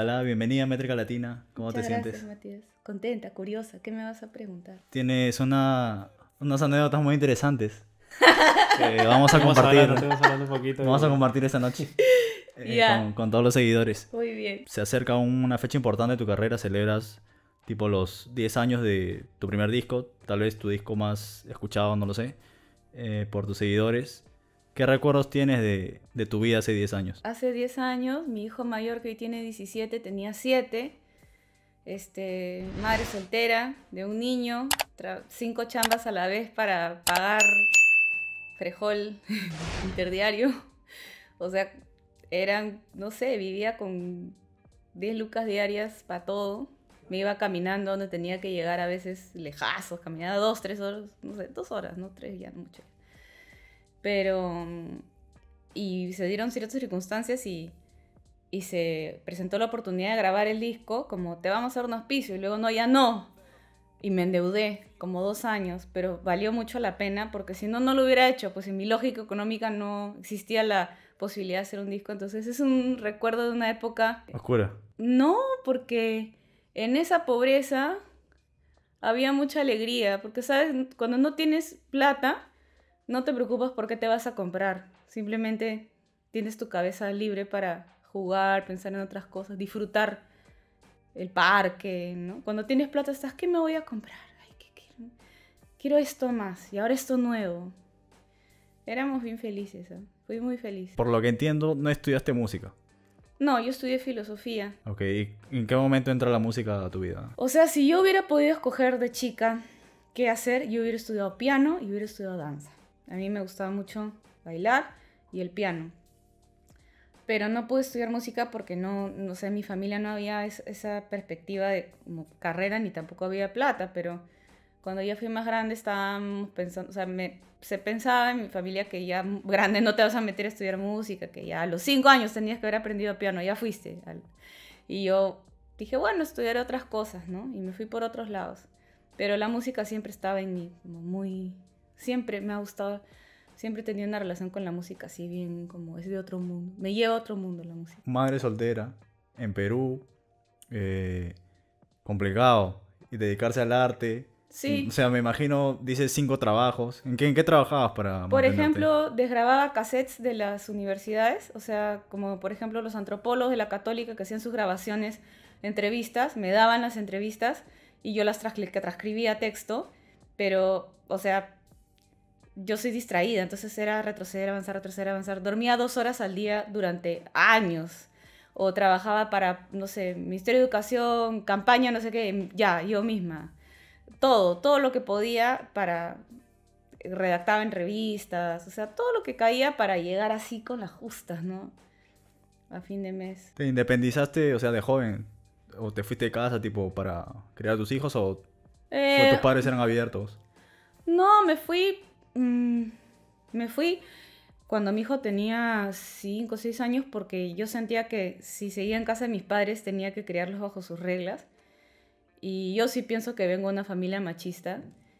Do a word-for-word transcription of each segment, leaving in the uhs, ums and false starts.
Hola, bienvenida a Métrica Latina. ¿Cómo te Muchas gracias, sientes? Matías. Contenta, curiosa. ¿Qué me vas a preguntar? Tienes una, unas anécdotas muy interesantes que vamos a Estuvimos compartir, hablando, estuvimos hablando un poquito vamos a y compartir esta noche eh, con, Ya, con todos los seguidores. muy bien. Se acerca una fecha importante de tu carrera, celebras tipo los diez años de tu primer disco, tal vez tu disco más escuchado, no lo sé, eh, por tus seguidores. ¿Qué recuerdos tienes de, de tu vida hace diez años? Hace diez años, mi hijo mayor, que hoy tiene diecisiete, tenía siete. Este, madre soltera de un niño, tra- cinco chambas a la vez para pagar frejol interdiario. O sea, eran, no sé, vivía con diez lucas diarias para todo. Me iba caminando donde tenía que llegar, a veces lejazos, caminaba dos, tres horas, no sé, dos horas, no tres, ya mucho. Pero, mm, y se dieron ciertas circunstancias y, y se presentó la oportunidad de grabar el disco, como te vamos a dar un auspicio, y luego no, ya no. Y me endeudé como dos años, pero valió mucho la pena porque si no, no lo hubiera hecho, pues en mi lógica económica no existía la posibilidad de hacer un disco. Entonces es un recuerdo de una época. Oscura. No, porque en esa pobreza había mucha alegría, porque sabes, cuando no tienes plata, no te preocupas por qué te vas a comprar, simplemente tienes tu cabeza libre para jugar, pensar en otras cosas, disfrutar el parque, ¿no? Cuando tienes plata estás, ¿qué me voy a comprar? Ay, ¿qué quiero? Quiero esto más y ahora esto nuevo. Éramos bien felices, ¿eh? Fui muy feliz. Por lo que entiendo, no estudiaste música. No, yo estudié filosofía. Ok, ¿y en qué momento entra la música a tu vida? O sea, si yo hubiera podido escoger de chica qué hacer, yo hubiera estudiado piano y hubiera estudiado danza. A mí me gustaba mucho bailar y el piano. Pero no pude estudiar música porque no, no sé, en mi familia no había es- esa perspectiva de como carrera ni tampoco había plata, pero cuando ya fui más grande estábamos pensando, o sea, me, se pensaba en mi familia que ya m- grande no te vas a meter a estudiar música, que ya a los cinco años tenías que haber aprendido piano, ya fuiste. al- Y yo dije, bueno, estudiaré otras cosas, ¿no? Y me fui por otros lados. Pero la música siempre estaba en mí, como muy... Siempre me ha gustado, siempre he tenido una relación con la música así bien como es de otro mundo. Me lleva a otro mundo la música. Madre soltera, en Perú, eh, complicado. Y dedicarse al arte. O Sí, sea, me imagino, dices cinco trabajos. ¿En qué, en qué trabajabas para por mantenerte? ejemplo, desgrababa cassettes de las universidades, o sea, como por ejemplo los antropólogos de la Católica que hacían sus grabaciones, entrevistas, me daban las entrevistas y yo las trascri- que transcribía texto, pero, o sea, yo soy distraída, entonces era retroceder, avanzar, retroceder, avanzar. Dormía dos horas al día durante años. O trabajaba para, no sé, Ministerio de Educación, campaña, no sé qué, ya, yo misma. Todo, todo lo que podía para... Redactaba en revistas, o sea, todo lo que caía para llegar así con las justas, ¿no? A fin de mes. ¿Te independizaste, o sea, de joven? ¿O te fuiste de casa, tipo, para criar a tus hijos? ¿O fue tus Eh, padres eran abiertos? no, me fui... mm, me fui cuando mi hijo tenía cinco o seis años porque yo sentía que si seguía en casa de mis padres tenía que criarlos bajo sus reglas. Y yo sí pienso que vengo de una familia machista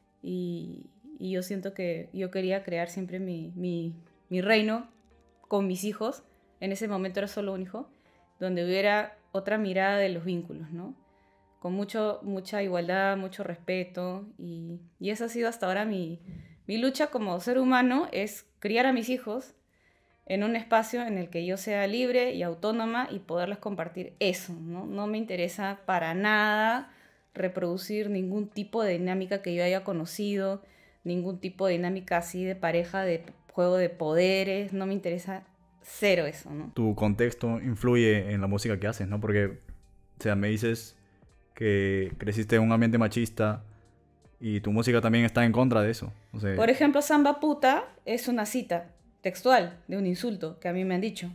y, y yo siento que yo quería crear siempre mi, mi, mi reino con mis hijos. En ese momento era solo un hijo, donde hubiera otra mirada de los vínculos, ¿no? Con mucho, mucha igualdad, mucho respeto y, y esa ha sido hasta ahora mi, mi lucha como ser humano, es criar a mis hijos en un espacio en el que yo sea libre y autónoma y poderles compartir eso, ¿no? No me interesa para nada reproducir ningún tipo de dinámica que yo haya conocido, ningún tipo de dinámica así de pareja, de juego de poderes, no me interesa cero eso, ¿no? Tu contexto influye en la música que haces, ¿no? Porque, o sea, me dices que creciste en un ambiente machista y tu música también está en contra de eso. O sea, Por ejemplo, Samba puta es una cita textual de un insulto que a mí me han dicho.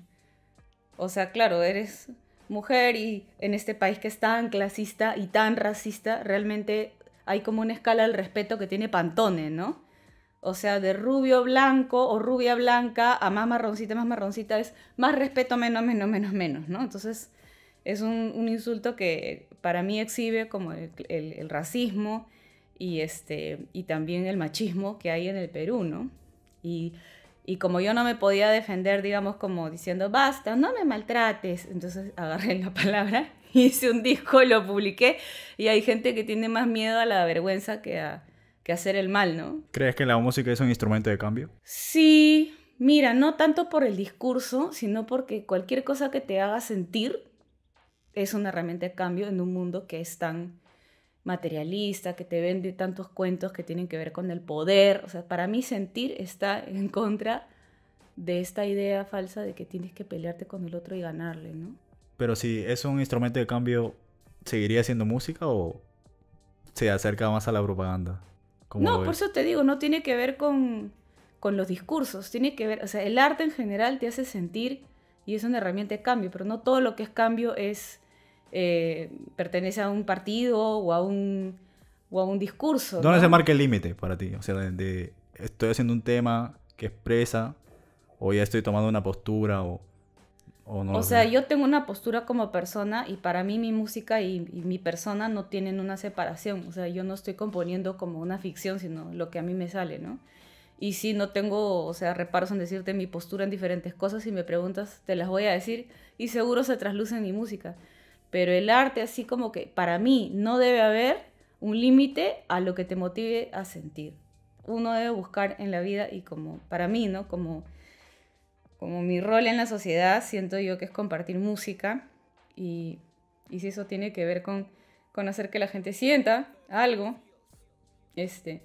O sea, claro, eres mujer y en este país que es tan clasista y tan racista, realmente hay como una escala del respeto que tiene Pantone, ¿no? O sea, de rubio blanco o rubia blanca a más marroncita, más marroncita es más respeto, menos, menos, menos, menos, ¿no? Entonces es un, un insulto que para mí exhibe como el, el- el racismo y, este, y también el machismo que hay en el Perú, ¿no? Y Y como yo no me podía defender, digamos, como diciendo, basta, no me maltrates. Entonces agarré la palabra, hice un disco, lo publiqué. Y hay gente que tiene más miedo a la vergüenza que a, que a hacer el mal, ¿no? ¿Crees que la música es un instrumento de cambio? Sí, mira, no tanto por el discurso, sino porque cualquier cosa que te haga sentir es una herramienta de cambio en un mundo que es tan materialista, que te vende tantos cuentos que tienen que ver con el poder. O sea, para mí sentir está en contra de esta idea falsa de que tienes que pelearte con el otro y ganarle, ¿no? Pero si es un instrumento de cambio, ¿seguiría siendo música o se acerca más a la propaganda? ¿Cómo No, lo por ves? eso te digo, no tiene que ver con, con los discursos, tiene que ver, o sea, el arte en general te hace sentir y es una herramienta de cambio, pero no todo lo que es cambio es eh, pertenece a un partido o a un, o a un discurso, ¿Dónde se ¿no? marca el límite para ti? O sea, de, de estoy haciendo un tema que expresa o ya estoy tomando una postura o, o no O lo sea, sé. yo tengo una postura como persona y para mí mi música y, y mi persona no tienen una separación. O sea, yo no estoy componiendo como una ficción, sino lo que a mí me sale, ¿no? Y si no tengo, o sea, reparos en decirte mi postura en diferentes cosas, si me preguntas, te las voy a decir y seguro se trasluce en mi música. Pero el arte, así como que para mí no debe haber un límite a lo que te motive a sentir. Uno debe buscar en la vida y como para mí, ¿no? Como como mi rol en la sociedad, siento yo que es compartir música y, y si eso tiene que ver con, con hacer que la gente sienta algo, este,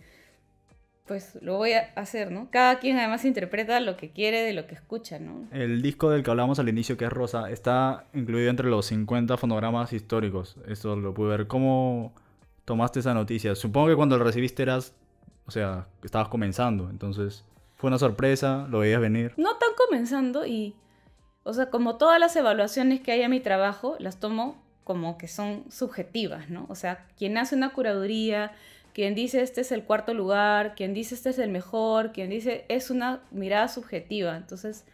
pues lo voy a hacer, ¿no? Cada quien además interpreta lo que quiere de lo que escucha, ¿no? El disco del que hablamos al inicio, que es Rosa, está incluido entre los cincuenta fonogramas históricos. Esto lo pude ver. ¿Cómo tomaste esa noticia? Supongo que cuando lo recibiste eras, o sea, que estabas comenzando. Entonces, fue una sorpresa, lo veías venir. No tan comenzando y, o sea, como todas las evaluaciones que hay a mi trabajo, las tomo como que son subjetivas, ¿no? O sea, quien hace una curaduría, quien dice este es el cuarto lugar, quien dice este es el mejor, quien dice es una mirada subjetiva. Entonces,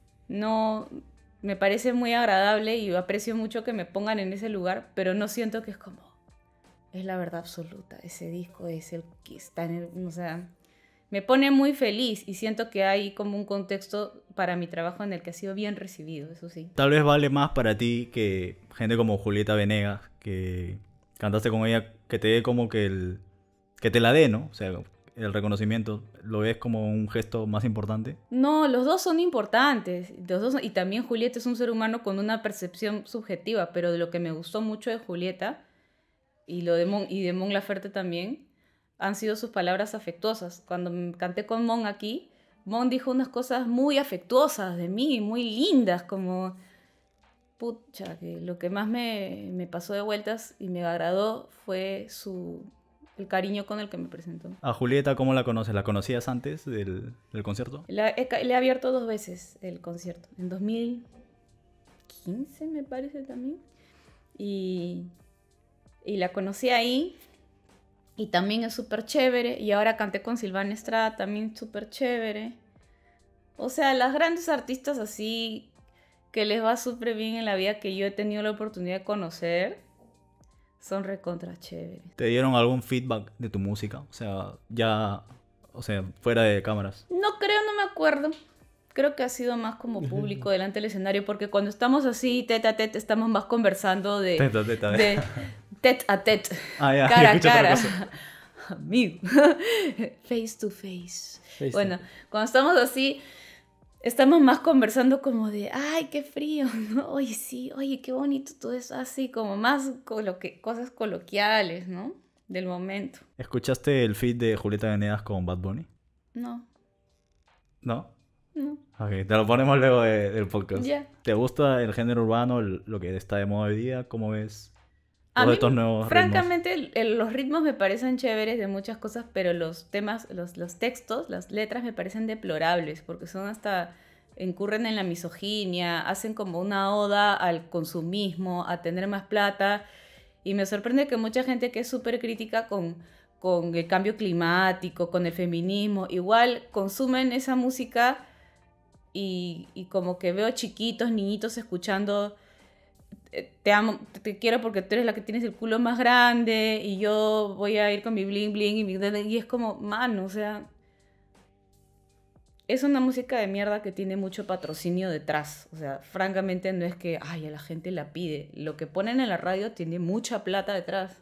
no, me parece muy agradable y aprecio mucho que me pongan en ese lugar, pero no siento que es como, es la verdad absoluta, ese disco es el que está en el, o sea, me pone muy feliz y siento que hay como un contexto para mi trabajo en el que ha sido bien recibido, eso sí. Tal vez vale más para ti que gente como Julieta Venegas, que cantaste con ella, que te dé como que el... que te la dé, ¿no? O sea, el reconocimiento, ¿lo ves como un gesto más importante? No, los dos son importantes, los dos, y también Julieta es un ser humano con una percepción subjetiva, pero de lo que me gustó mucho de Julieta y, lo de Mon, y de Mon Laferte también, han sido sus palabras afectuosas. Cuando m- canté con Mon aquí, Mon dijo unas cosas muy afectuosas de mí, muy lindas, como, pucha, que lo que más me, me pasó de vueltas y me agradó fue su, el cariño con el que me presentó. A Julieta, ¿cómo la conoces? ¿La conocías antes del, del concierto? La he ca- le he abierto dos veces el concierto, en dos mil quince me parece también, y, y la conocí ahí. Y también es súper chévere. Y ahora canté con Silvana Estrada, también súper chévere. O sea, las grandes artistas así que les va súper bien en la vida que yo he tenido la oportunidad de conocer, son recontra chéveres. ¿Te dieron algún feedback de tu música? O sea, ya, o sea, fuera de cámaras. No creo, no me acuerdo. Creo que ha sido más como público delante del escenario, porque cuando estamos así, tete a tete, estamos más conversando de... Teta, teta. de tete a tete, Ah, ya, cara a escucho otra cara. cosa. Amigo. Face to face. Face Bueno, to- cuando estamos así, estamos más conversando como de, ay, qué frío, ¿no? Oye, sí, oye, qué bonito todo eso, así como más coloque- cosas coloquiales, ¿no? Del momento. ¿Escuchaste el feed de Julieta Venegas con Bad Bunny? No, ¿No? no, Ok, te lo ponemos luego de- del podcast. ya. ¿Te gusta el género urbano, el- lo que está de moda hoy día? ¿Cómo ves A todos mí, estos nuevos ritmos? francamente, el- el- los ritmos me parecen chéveres de muchas cosas, pero los temas, los, los textos, las letras me parecen deplorables, porque son hasta, incurren en la misoginia, hacen como una oda al consumismo, a tener más plata, y me sorprende que mucha gente que es súper crítica con, con el cambio climático, con el feminismo, igual consumen esa música y, y como que veo chiquitos, niñitos escuchando eh, te amo, te, te quiero porque tú eres la que tienes el culo más grande y yo voy a ir con mi bling bling y, mi, y es como, mano, o sea, es una música de mierda que tiene mucho patrocinio detrás. O sea, francamente no es que, ay, a la gente la pide. Lo que ponen en la radio tiene mucha plata detrás.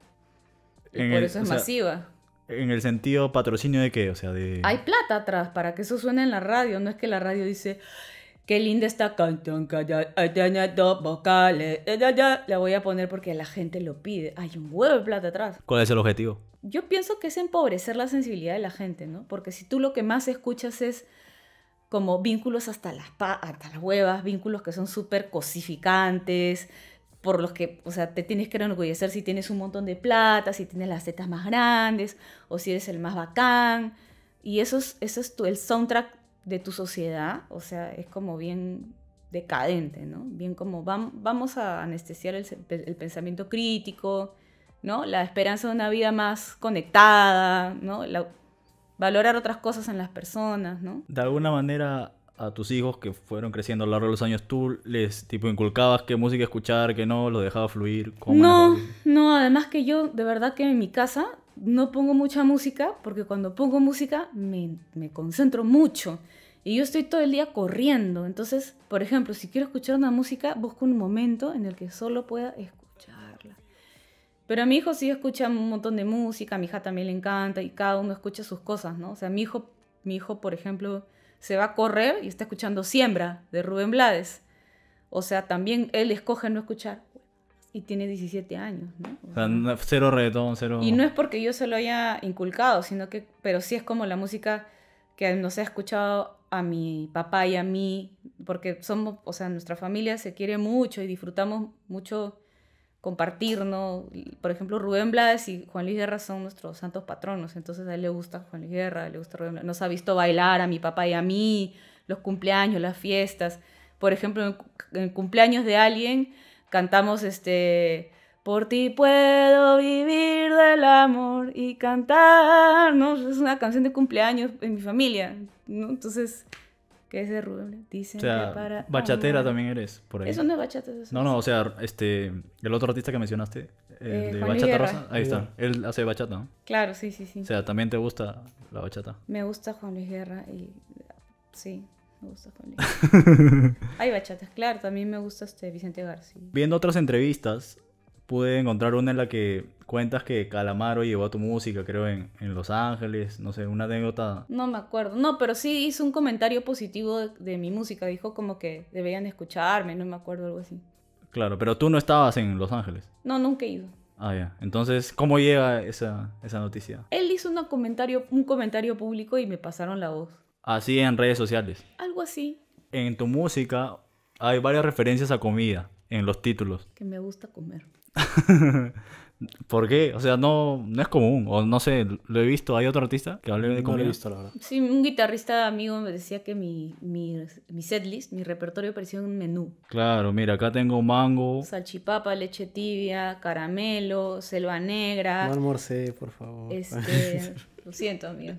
Y En por el- eso es o sea, masiva. En el sentido patrocinio de qué, o sea, de... Hay plata atrás para que eso suene en la radio. No es que la radio dice, qué linda esta canción, que ya- ya- ya- dos vocales, ya- ya- ya". La voy a poner porque la gente lo pide. Hay un huevo de plata atrás. ¿Cuál es el objetivo? Yo pienso que es empobrecer la sensibilidad de la gente, ¿no? Porque si tú lo que más escuchas es como vínculos hasta las, pa hasta las huevas, vínculos que son súper cosificantes, por los que, o sea, te tienes que enorgullecer si tienes un montón de plata, si tienes las tetas más grandes, o si eres el más bacán. Y eso es, eso es tu, el soundtrack de tu sociedad, o sea, es como bien decadente, ¿no? Bien como vam vamos a anestesiar el, el pensamiento crítico, ¿no? La esperanza de una vida más conectada, ¿no? La, valorar otras cosas en las personas, ¿no? De alguna manera, a tus hijos que fueron creciendo a lo largo de los años, tú les tipo inculcabas qué música escuchar, qué no, lo dejabas fluir. ¿Cómo No, manejabas? no, además que yo de verdad que en mi casa no pongo mucha música porque cuando pongo música me, me concentro mucho y yo estoy todo el día corriendo. Entonces, por ejemplo, si quiero escuchar una música, busco un momento en el que solo pueda escucharla. Pero a mi hijo sí escucha un montón de música, a mi hija también le encanta y cada uno escucha sus cosas, ¿no? O sea, mi hijo, mi hijo, por ejemplo, se va a correr y está escuchando Siembra de Rubén Blades. O sea, también él escoge no escuchar y tiene diecisiete años, ¿no? O O sea, sea, no- cero reggaetón, cero... y no es porque yo se lo haya inculcado, sino que, pero sí es como la música que nos ha escuchado a mi papá y a mí, porque somos, o sea, nuestra familia se quiere mucho y disfrutamos mucho compartir, ¿no? Por ejemplo, Rubén Blades y Juan Luis Guerra son nuestros santos patronos, entonces a él le gusta Juan Luis Guerra, le gusta Rubén Blades, nos ha visto bailar a mi papá y a mí, los cumpleaños, las fiestas. Por ejemplo, en, en cumpleaños de alguien cantamos este... Por ti puedo vivir del amor y cantar, ¿no? Es una canción de cumpleaños en mi familia, ¿no? Entonces, ¿qué es de Rubén? Dicen O sea, que para bachatera amar. también eres, por ahí. Eso no es bachata. Eso No, es- no, o sea, este... El otro artista que mencionaste, el Eh, de Juan Luis Bachata Guerra. Rosa, ahí está. Él hace bachata, ¿no? Claro, sí, sí, sí. O sea, también te gusta la bachata. Me gusta Juan Luis Guerra y... Sí, me gusta Juan Luis. Hay bachatas, claro. También me gusta este Vicente García. Viendo otras entrevistas, pude encontrar una en la que cuentas que Calamaro llevó tu música, creo, en, en Los Ángeles. No sé, una anécdota. No me acuerdo. No, pero sí hizo un comentario positivo de, de mi música. Dijo como que deberían escucharme, no me acuerdo, algo así. Claro, pero tú no estabas en Los Ángeles. No, nunca he ido. Ah, ya. Entonces, ¿cómo llega esa, esa noticia? Él hizo una comentario, un comentario público y me pasaron la voz. Así en redes sociales. Algo así, En tu música hay varias referencias a comida en los títulos. que me gusta comer. ¿Por qué? O sea, no, no es común. O no sé, lo he visto. ¿Hay otro artista que hable de No lo comida? he visto, la verdad. Sí, un guitarrista amigo me decía que mi, mi, mi setlist, mi repertorio parecía un menú. Claro, mira, acá tengo mango. Salchipapa, leche tibia, caramelo, selva negra. No almorcé, por favor. Este, lo siento, amigo.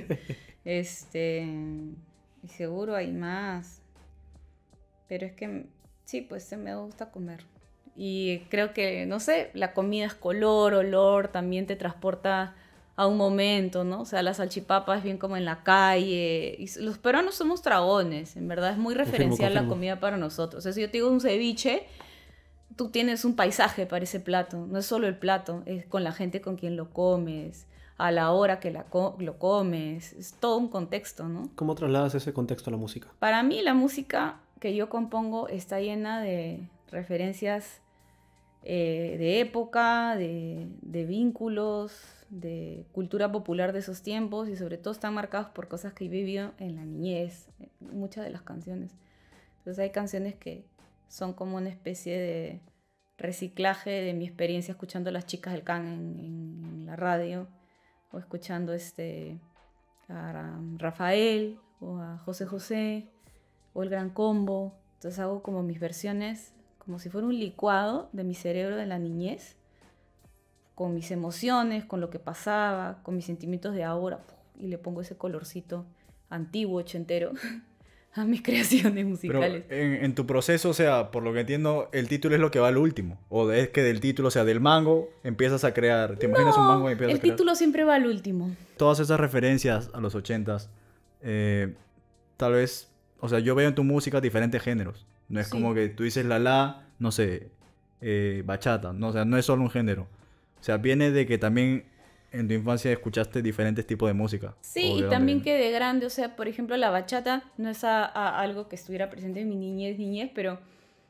Este, y seguro hay más. Pero es que sí, pues me gusta comer. Y creo que, no sé, la comida es color, olor, también te transporta a un momento, ¿no? O sea, la salchipapa es bien como en la calle. Y los peruanos somos dragones, en verdad es muy referencial la confirmo. comida para nosotros. O sea, si yo te digo un ceviche, tú tienes un paisaje para ese plato. No es solo el plato, es con la gente con quien lo comes, a la hora que la co- lo comes. Es todo un contexto, ¿no? ¿Cómo trasladas ese contexto a la música? Para mí la música que yo compongo está llena de referencias eh, de época, de, de vínculos, de cultura popular de esos tiempos y sobre todo están marcados por cosas que he vivido en la niñez, muchas de las canciones. Entonces hay canciones que son como una especie de reciclaje de mi experiencia escuchando a las chicas del can en, en- en la radio o escuchando este, a Rafael o a José José o el Gran Combo. Entonces hago como mis versiones, como si fuera un licuado de mi cerebro de la niñez, con mis emociones, con lo que pasaba, con mis sentimientos de ahora, y le pongo ese colorcito antiguo, ochentero, a mis creaciones Pero musicales. en, en tu proceso, o sea, por lo que entiendo, el título es lo que va al último. O es que del título, o sea, del mango, empiezas a crear. ¿Te imaginas un mango y empiezas El a crear? título siempre va al último. Todas esas referencias a los ochentas, eh, tal vez, o sea, yo veo en tu música diferentes géneros. No es Sí. como que tú dices la la, no sé, eh, bachata, no, o sea, no es solo un género. O sea, viene de que también en tu infancia escuchaste diferentes tipos de música. Sí, ¿O y de dónde también viene? que de grande, o sea, por ejemplo, la bachata no es a- a- algo que estuviera presente en mi niñez, niñez, pero,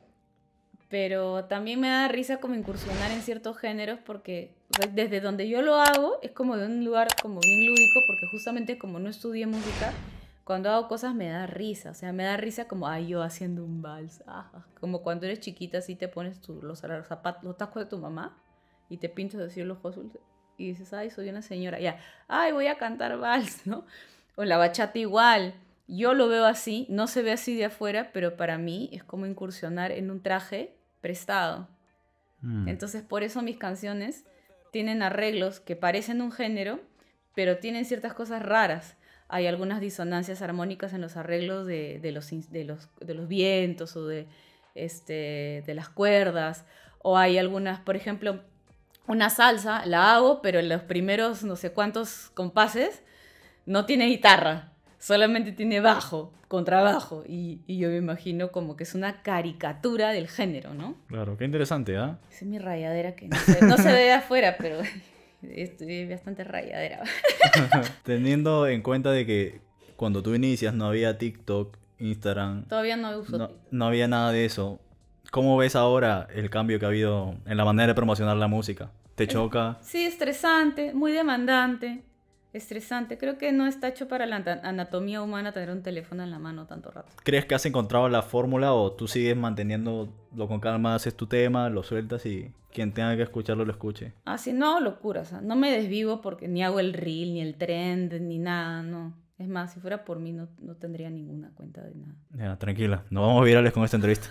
pero también me da risa como incursionar en ciertos géneros porque o sea, desde donde yo lo hago es como de un lugar como bien lúdico porque justamente como no estudié música, cuando hago cosas me da risa, o sea, me da risa como, ay, yo haciendo un vals, ah, como cuando eres chiquita así te pones tu- los, los zapatos, los tacos de tu mamá y te pintas así los ojos azules y dices, ay, soy una señora, ya, ay, voy a cantar vals, ¿no? O la bachata igual. Yo lo veo así, no se ve así de afuera, pero para mí es como incursionar en un traje prestado. Mm, Entonces, por eso mis canciones tienen arreglos que parecen un género, pero tienen ciertas cosas raras. Hay algunas disonancias armónicas en los arreglos de, de los, ins- de, los, de los vientos o de, este, de las cuerdas. O hay algunas, por ejemplo, una salsa, la hago, pero en los primeros no sé cuántos compases no tiene guitarra, solamente tiene bajo, contrabajo. Y, y yo me imagino como que es una caricatura del género, ¿no? claro, qué interesante, ¿ah? Esa es mi rayadera que no se, no se ve de afuera, pero estoy bastante rayadera. Teniendo en cuenta de que cuando tú inicias no había TikTok, Instagram, Todavía no uso no, TikTok. no había nada de eso. ¿Cómo ves ahora el cambio que ha habido en la manera de promocionar la música? ¿Te Es- choca? Sí, estresante, muy demandante, estresante. Creo que no está hecho para la anta- anatomía humana tener un teléfono en la mano tanto rato. ¿Crees que has encontrado la fórmula o tú sigues manteniéndolo con calma, haces tu tema, lo sueltas y quien tenga que escucharlo lo escuche? Así, no, locura, o sea, no me desvivo porque ni hago el reel, ni el trend, ni nada, no. Es más, si fuera por mí no, no tendría ninguna cuenta de nada. Ya, tranquila, no vamos virales con esta entrevista.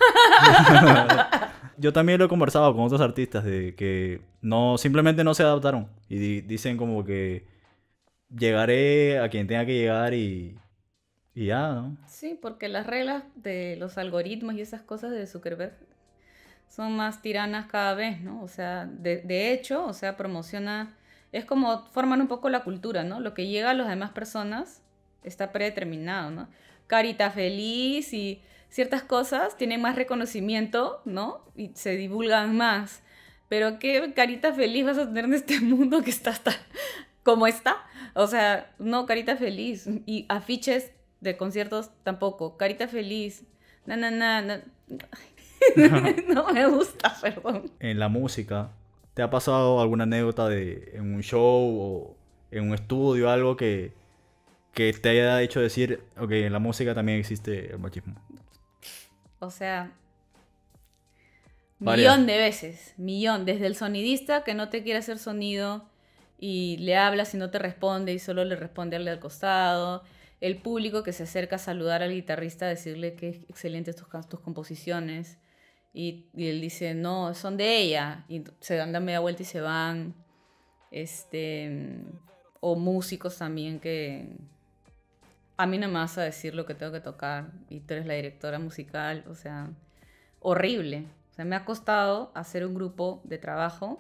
Yo también lo he conversado con otros artistas de que no, simplemente no se adaptaron y di- dicen como que llegaré a quien tenga que llegar y, y ya, ¿no? Sí, porque las reglas de los algoritmos y esas cosas de Zuckerberg son más tiranas cada vez, ¿no? O sea, de, de hecho, o sea, promociona, es como forman un poco la cultura, ¿no? Lo que llega a las demás personas está predeterminado, ¿no? Carita feliz y ciertas cosas tienen más reconocimiento, ¿no? Y se divulgan más. Pero ¿qué carita feliz vas a tener en este mundo que está hasta como está? O sea, no, carita feliz. Y afiches de conciertos tampoco. Carita feliz. Na, na, na, na. No me gusta, perdón. En la música, ¿te ha pasado alguna anécdota de en un show o en un estudio, algo que, que te haya hecho decir, ok, en la música también existe el machismo? O sea, Varias. millón de veces, millón. Desde el sonidista que no te quiere hacer sonido y le hablas y no te responde y solo le responde al de al costado. El público que se acerca a saludar al guitarrista, a decirle que es excelente tus, can- tus composiciones. Y, y él dice, no, son de ella. Y se dan la media vuelta y se van. Este, o músicos también que a mí no me vas a decir lo que tengo que tocar y tú eres la directora musical. O sea, horrible. O sea, me ha costado hacer un grupo de trabajo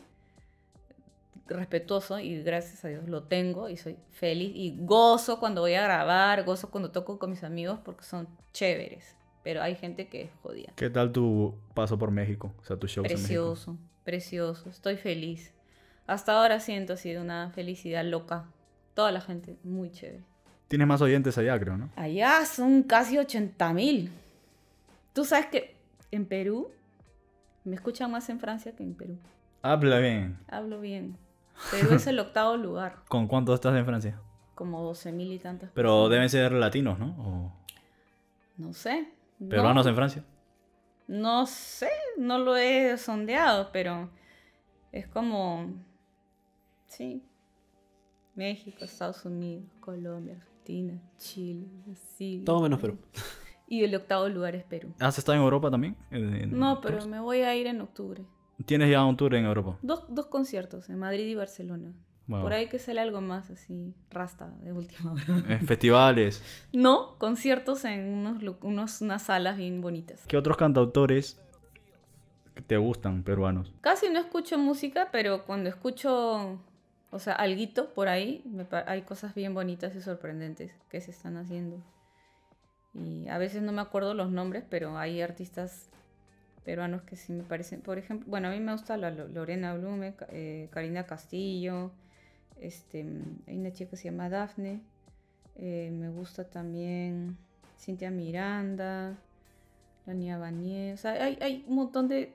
respetuoso y gracias a Dios lo tengo y soy feliz y gozo cuando voy a grabar, gozo cuando toco con mis amigos porque son chéveres. Pero hay gente que es jodida. ¿Qué tal tu paso por México? O sea, tus shows en México. Precioso, precioso. Estoy feliz. Hasta ahora siento así de una felicidad loca. Toda la gente, muy chévere. Tienes más oyentes allá, creo, ¿no? Allá son casi ochenta mil. Tú sabes que en Perú me escuchan más en Francia que en Perú. Habla bien. Hablo bien. Perú es el octavo lugar, ¿Con cuántos estás en Francia? como doce mil y tantas Pero personas. deben ser latinos, ¿no? O No sé. No, peruanos en Francia. no sé, no lo he sondeado, pero es como, sí, México, Estados Unidos, Colombia, Argentina, Chile, Brasil. Todo menos Perú. Y el octavo lugar es Perú. ¿Has estado en Europa también? En- en No, pero tours? me voy a ir en octubre. ¿Tienes ya un tour en Europa? Dos, dos conciertos, en Madrid y Barcelona. Wow. Por ahí que sale algo más así, rasta, de última hora. En festivales. No, conciertos en unos, lu- unos, unas salas bien bonitas. ¿Qué otros cantautores te gustan peruanos? Casi no escucho música, pero cuando escucho, o sea, alguito por ahí, me pa- hay cosas bien bonitas y sorprendentes que se están haciendo. Y a veces no me acuerdo los nombres, pero hay artistas peruanos que sí me parecen. Por ejemplo, bueno, a mí me gusta la Lo- Lorena Blume, Ca- eh, Karina Castillo, este, hay una chica que se llama Dafne, eh, me gusta también Cintia Miranda, Lania Vanier, o sea, hay, hay un montón de,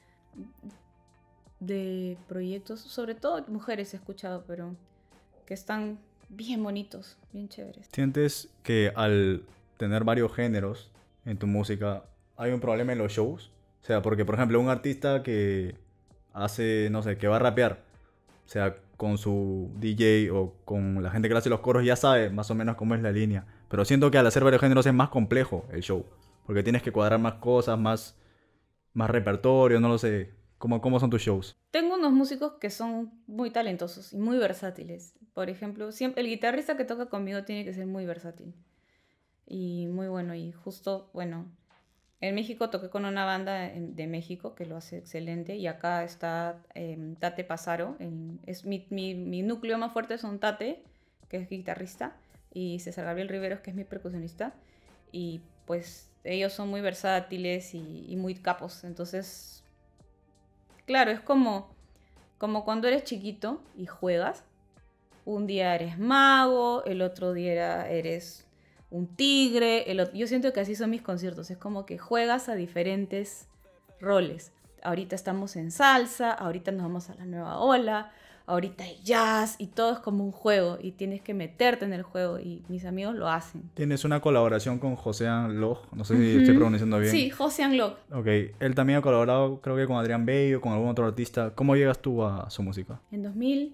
de proyectos, sobre todo mujeres he escuchado, pero que están bien bonitos, bien chéveres. ¿Sientes que al tener varios géneros en tu música hay un problema en los shows? O sea, porque por ejemplo un artista que hace, no sé, que va a rapear, o sea, con su D J o con la gente que le hace los coros ya sabe más o menos cómo es la línea. Pero siento que al hacer varios géneros es más complejo el show, porque tienes que cuadrar más cosas, más, más repertorio, no lo sé. ¿Cómo, cómo son tus shows? Tengo unos músicos que son muy talentosos y muy versátiles. Por ejemplo, siempre el guitarrista que toca conmigo tiene que ser muy versátil y muy bueno. Y justo, bueno, en México toqué con una banda en- de México que lo hace excelente. Y acá está em, Tate Pasaro. en- es mi, mi- mi núcleo más fuerte son Tate, que es guitarrista, y César Gabriel Riveros, que es mi percusionista. Y pues ellos son muy versátiles y, y muy capos. Entonces, claro, es como, como cuando eres chiquito y juegas. Un día eres mago, el otro día eres un tigre. El otro... Yo siento que así son mis conciertos. Es como que juegas a diferentes roles. Ahorita estamos en salsa, ahorita nos vamos a la nueva ola, ahorita hay jazz y todo es como un juego y tienes que meterte en el juego y mis amigos lo hacen. Tienes una colaboración con José Loj, no sé si Ujú. estoy pronunciando bien. Sí, José Anglog. Ok, él también ha colaborado creo que con Adrián Bello, con algún otro artista. ¿Cómo llegas tú a su música? En dos mil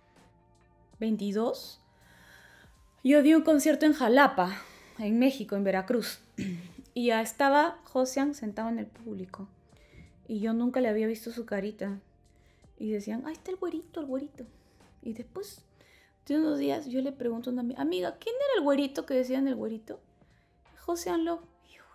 veintidós yo di un concierto en Jalapa, en México, en Veracruz. Y ya estaba Josian sentado en el público. Y yo nunca le había visto su carita. Y decían, ahí está el güerito, el güerito. Y después de unos días yo le pregunto a una amiga, amiga, ¿quién era el güerito que decían el güerito? Josian Love. Y yo,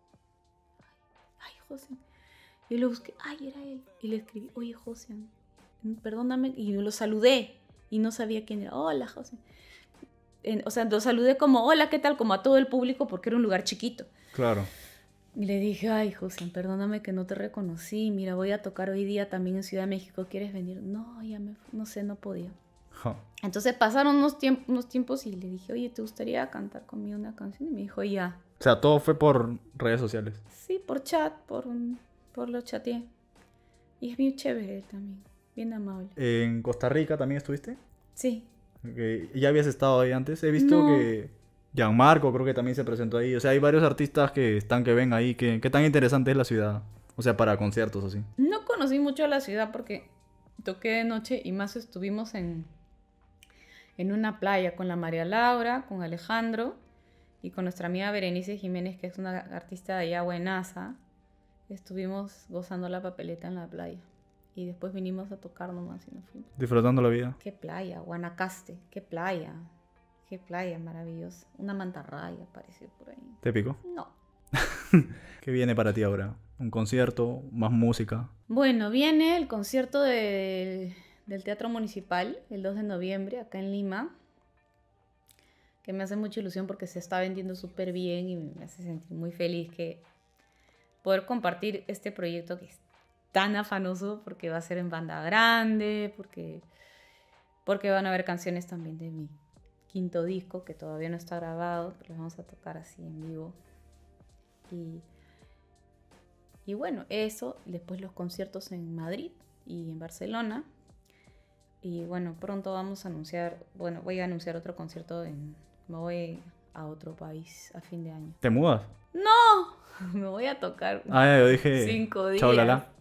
ay, Josian. Y lo busqué, ay, era él. Y le escribí, oye, Josian, perdóname. Y lo saludé. Y no sabía quién era. Hola, Josian. En- o sea, lo saludé como, hola, ¿qué tal? Como a todo el público porque era un lugar chiquito. Claro. Y le dije, ay, José, perdóname que no te reconocí. Mira, voy a tocar hoy día también en Ciudad de México. ¿Quieres venir? No, ya me, no sé, no podía. Ja. Entonces pasaron unos, tiemp- unos tiempos y le dije, oye, ¿te gustaría cantar conmigo una canción? Y me dijo, ya. O sea, todo fue por redes sociales. Sí, por chat, por, un- por lo chateé. Y es bien chévere él también, bien amable. ¿En Costa Rica también estuviste? Sí. Ok, ¿ya habías estado ahí antes? He visto No. que Gianmarco creo que también se presentó ahí. O sea, hay varios artistas que están, que ven ahí. Que, ¿qué tan interesante es la ciudad? O sea, para conciertos así. No conocí mucho la ciudad porque toqué de noche y más estuvimos en, en una playa con la María Laura, con Alejandro y con nuestra amiga Berenice Jiménez, que es una artista de allá buenaza. Estuvimos gozando la papeleta en la playa y después vinimos a tocar nomás y nos fuimos. Disfrutando la vida. Qué playa, Guanacaste, qué playa, qué playa maravillosa. Una mantarraya apareció por ahí. ¿Te pico? No. ¿Qué viene para ti ahora? ¿Un concierto? ¿Más música? Bueno, viene el concierto de- del Teatro Municipal el dos de noviembre acá en Lima, que me hace mucha ilusión porque se está vendiendo súper bien y me hace sentir muy feliz que poder compartir este proyecto que es tan afanoso porque va a ser en banda grande, porque, porque van a haber canciones también de mi quinto disco que todavía no está grabado, pero lo vamos a tocar así en vivo. Y, y bueno, eso, después los conciertos en Madrid y en Barcelona. Y bueno, pronto vamos a anunciar, bueno, voy a anunciar otro concierto en, me voy a otro país a fin de año. ¿Te mudas? ¡No! Me voy a tocar Ah, ya, yo dije... cinco días. Chao, Lala.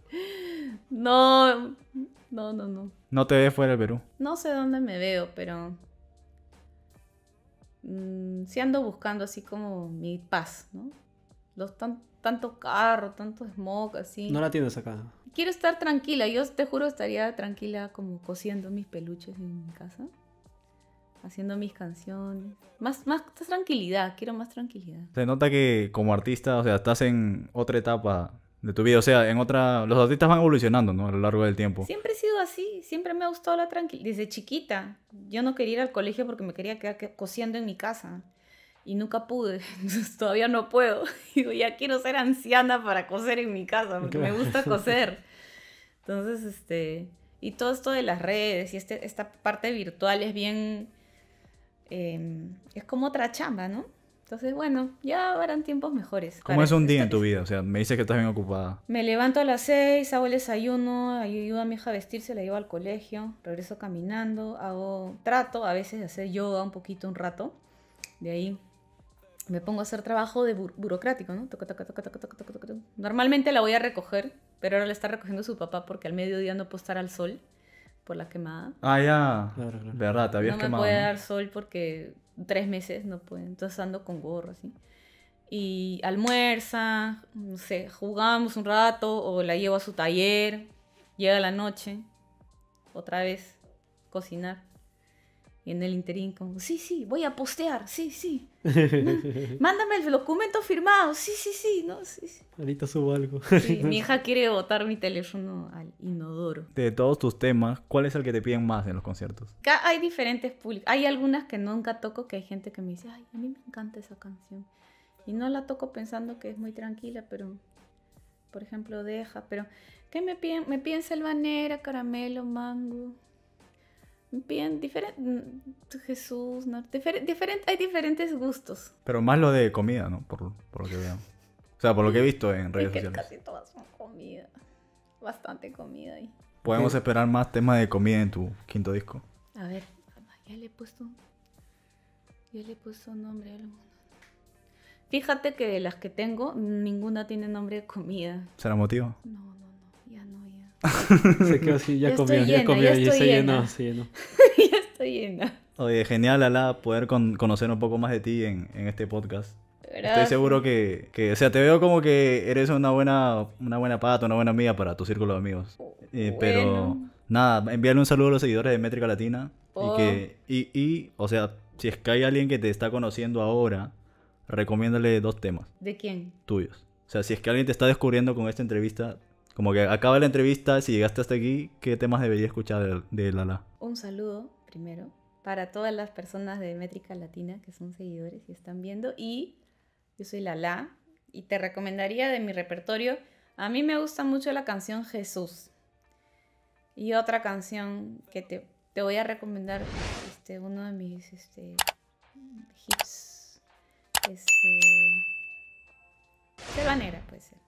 No, no, no, no. No te ves fuera del Perú. No sé dónde me veo, pero mm, sí ando buscando así como mi paz, ¿no? Los tan, tanto carro, tanto smog, así. No la tienes acá. Quiero estar tranquila. Yo te juro estaría tranquila como cosiendo mis peluches en mi casa, haciendo mis canciones. Más, más tranquilidad. Quiero más tranquilidad. Se nota que como artista, o sea, estás en otra etapa de tu vida. O sea, en otra... Los artistas van evolucionando, ¿no? A lo largo del tiempo. Siempre he sido así. Siempre me ha gustado la tranquilidad. Desde chiquita. Yo no quería ir al colegio porque me quería quedar que- cosiendo en mi casa. y nunca pude, entonces todavía no puedo. Digo, ya quiero ser anciana para coser en mi casa, porque me gusta coser. Entonces, este, y todo esto de las redes y este, esta parte virtual es bien, eh, es como otra chamba, ¿no? Entonces, bueno, ya habrán tiempos mejores. ¿Cómo es un día en tu vida? O sea, me dices que estás bien ocupada. Me levanto a las seis, hago el desayuno, ayudo a mi hija a vestirse, la llevo al colegio, regreso caminando, hago trato, a veces de hacer yoga un poquito, un rato. De ahí me pongo a hacer trabajo de bur burocrático, ¿no? Toca, toca, toca, toca, toca, toca, toca. Normalmente la voy a recoger, pero ahora la está recogiendo su papá porque al mediodía no puedo estar al sol por la quemada. Ah, ya. Claro, claro. Verdad, te habías No me quemado. puede ¿no? dar sol porque tres meses no puede. Entonces ando con gorro, así. Y almuerza, no sé, jugamos un rato o la llevo a su taller. Llega la noche, otra vez, cocinar. Y en el interín como, sí, sí, voy a postear, sí, sí. Mándame el documento firmado, sí, sí, sí, ¿no? Sí, sí. Ahorita subo algo. Sí, mi hija quiere botar mi teléfono al inodoro. De todos tus temas, ¿cuál es el que te piden más en los conciertos? Acá hay diferentes públicos. Hay algunas que nunca toco, que hay gente que me dice, ay, a mí me encanta esa canción. Y no la toco pensando que es muy tranquila, pero, por ejemplo, deja. Pero, ¿qué me piden? Me piden selva negra, caramelo, mango. Me piden diferentes... Jesús, ¿no? Difer diferent hay diferentes gustos. Pero más lo de comida, ¿no? Por, por lo que veo. O sea, por lo que he visto en redes Es que sociales. casi todas son comida. Bastante comida ahí. Podemos Sí. esperar más temas de comida en tu quinto disco. A ver, ya le he puesto... Ya le he puesto nombre a alguno. Fíjate que de las que tengo, ninguna tiene nombre de comida. ¿Será motivo? No, no, no, ya no, ya. Se quedó así, ya, Ya comió, estoy ya llena, comió, ya y estoy se llena. llenó, se llenó. Ya estoy llena. Oye, genial, Ala, poder con- conocer un poco más de ti en, en este podcast. Estoy Gracias. seguro que, que, o sea, te veo como que eres una buena, una buena pata, una buena amiga para tu círculo de amigos. Eh, Pero Bueno. nada, enviarle un saludo a los seguidores de Métrica Latina. Oh. Y que, y, y, o sea, si es que hay alguien que te está conociendo ahora, recomiéndale dos temas ¿De quién? tuyos. O sea, si es que alguien te está descubriendo con esta entrevista, como que acaba la entrevista, si llegaste hasta aquí, ¿qué temas debería escuchar de, de Lala? Un saludo, primero, para todas las personas de Métrica Latina que son seguidores y están viendo. Y yo soy Lala y te recomendaría de mi repertorio. A mí me gusta mucho la canción Jesús. Y otra canción que te, te voy a recomendar, este, uno de mis este, hits. Este, Selva Negra puede ser.